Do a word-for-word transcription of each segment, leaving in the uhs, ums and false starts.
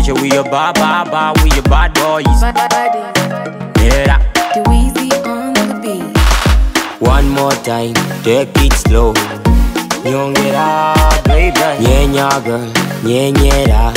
Measure we a bad, bad, bad, we a bad boys. Yeah. The Weezy on the beat. One more time, take it slow. Nyongera, baby. Nyenya girl, nyenyera.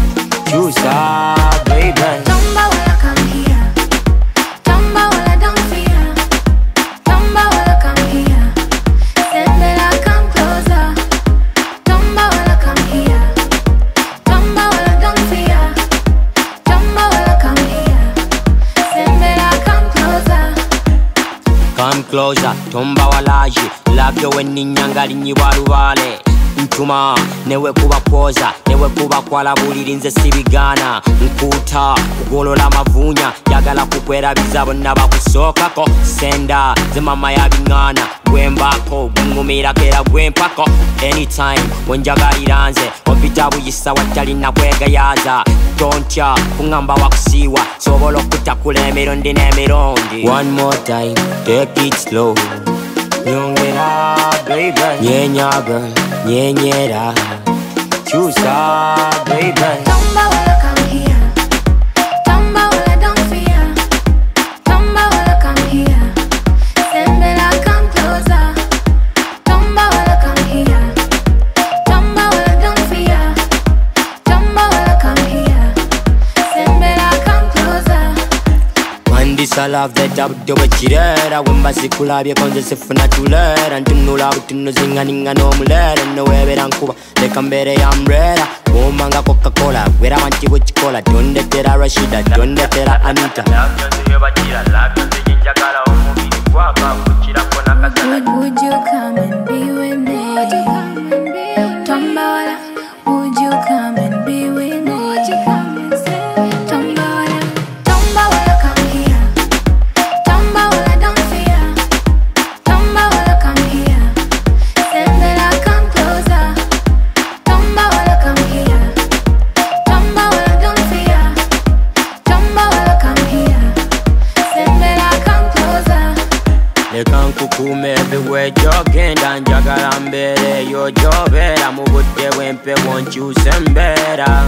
Chusa, baby. Tomba wala come here. Tomba wala don't fear. Tomba wala come here. Sembela come closer. Tomba wala come here. Tomba wala don't fear. Tomba wala come here. Sembela come closer. Come closer, tomba walaji. Labyo weni nyangali nyiwarubale. Ntuma, newe kuba kwoza, newe kuba kwala buliri nze sibigana. Nkuta, kugolola mavunya, yagala kukwera bizabo nabakusokako. Senda, ze mama ya bingana, gwembako, gungumira kera gwempako. Anytime, wenjagalira nze, kompita buyisa watali na kwegayaza. Tontya, kungamba wakusiwa, sobola okutakula emirundi n'emirundi. One more time, take it slow. Nyongera, baby. Nyenya girl, nyenyera. Chusa, baby. Tomba wala come here. Tomba wala don't fear. Tomba wala come here. Sembela come closer. Tomba wala come here. Tomba wala don't fear. Tomba wala come here. Sembela come closer. Mandisa love that up do it chirera. Wemba sikulabye konze sifuna tulera. Ntunula butunu zinga ninga no mulera. No webera nkuba leka mbere ya umbrella. Bomanga Coca-Cola wera wanti buchikola. Donde tera Rashida, donde tera Anita. Love yonze yobachira, love yonze jinjagala omubiri kwaka kuchira kona kasana. Would you come and be with me? Tomba wala, would you come and be with me? Tomba wala, tomba wala come here. Tomba wala don't fear. Tomba wala come here. Sembela come closer. Tomba wala come here. Tomba wala don't fear. Tomba wala come here. Sembela come closer. Leka nkukume everywhere jogenda. Njagala mbere yo jobera. Mubudde wempe wonkyuse mbera.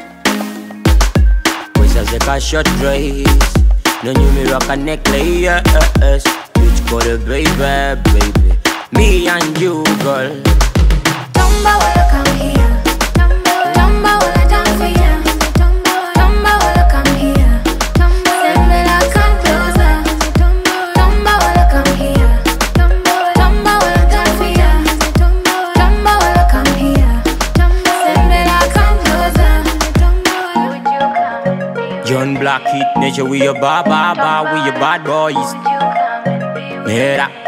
Zeka short dress, no nyumira ka necklace. Bitch got a baby, baby. Me and you, girl. Tomba wala come here. Tomba wala don't fear. Tomba wala come here. Sembela come closer. Tomba wala come here. Tomba wala don't fear. Tomba wala come here. Sembela come closer. John Black hit, nature we a bad, bad, bad, we a bad boys. Yeah.